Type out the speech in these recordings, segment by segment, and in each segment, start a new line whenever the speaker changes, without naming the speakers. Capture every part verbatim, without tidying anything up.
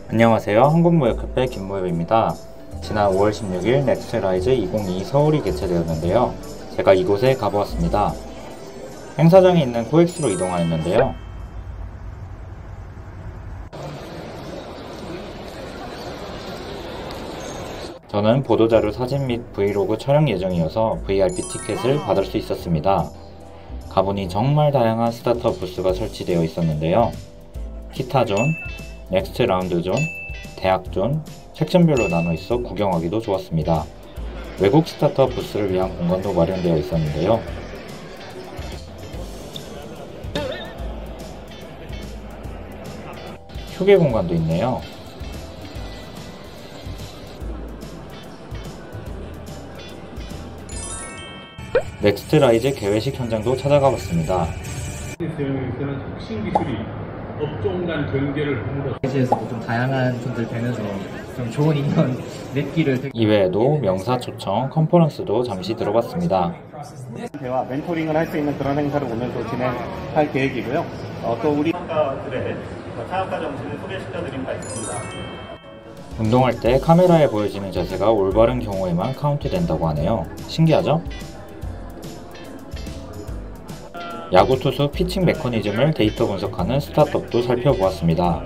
안녕하세요. 한국무역협회 김무엽입니다. 지난 오월 십육일 넥스트라이즈 이천이십이 서울이 개최되었는데요. 제가 이곳에 가보았습니다. 행사장이 있는 코엑스로 이동하였는데요. 저는 보도자료 사진 및 브이로그 촬영 예정이어서 브이아이피 티켓을 받을 수 있었습니다. 가보니 정말 다양한 스타트업 부스가 설치되어 있었는데요. 기타존, 넥스트 라운드존, 대학존, 섹션별로 나눠 있어 구경하기도 좋았습니다. 외국 스타트업 부스를 위한 공간도 마련되어 있었는데요. 휴게 공간도 있네요. 넥스트라이즈 개회식 현장도 찾아가 봤습니다.
대응에서는 혁신 기술이 업종 간 경계를 허물어
에서도 좀 다양한 분들 뵈면서 좀 좋은 인연 맺기를.
이외에도 명사 초청 컨퍼런스도 잠시 들어봤습니다.
대화, 멘토링을 할 수 있는 그런 행사를 오면서 진행할 계획이고요. 어, 또 우리 창업가들의 창업가 정신을 소개시켜드린 바 있습니다.
운동할 때 카메라에 보여지는 자세가 올바른 경우에만 카운트된다고 하네요. 신기하죠? 야구 투수 피칭 메커니즘을 데이터 분석하는 스타트업도 살펴보았습니다.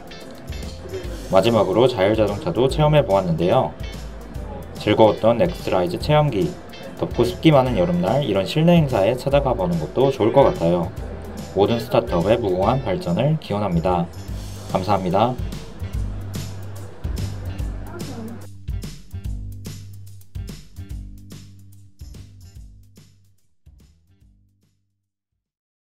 마지막으로 자율자동차도 체험해 보았는데요. 즐거웠던 넥스트라이즈 체험기, 덥고 습기 많은 여름날 이런 실내 행사에 찾아가 보는 것도 좋을 것 같아요. 모든 스타트업의 무궁한 발전을 기원합니다. 감사합니다.